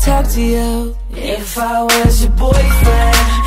talk to you. If I was your boyfriend,